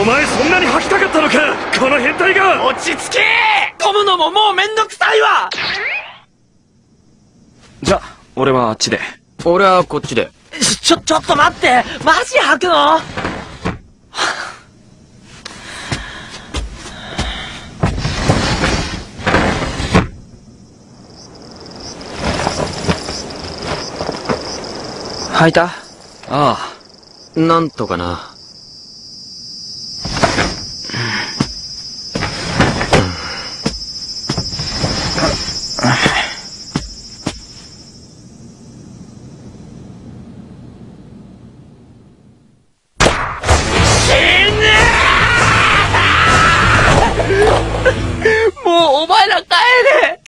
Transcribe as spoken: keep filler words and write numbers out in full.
前そんなに吐きたかったのか、この変態が。 落ち着け。飛ぶのももうめんどくさいわ。 じゃ俺はあっちで。 俺はこっちで。 ちょちょっと待って、マジ吐くの？ 吐いた？ ああ、 なんとかな。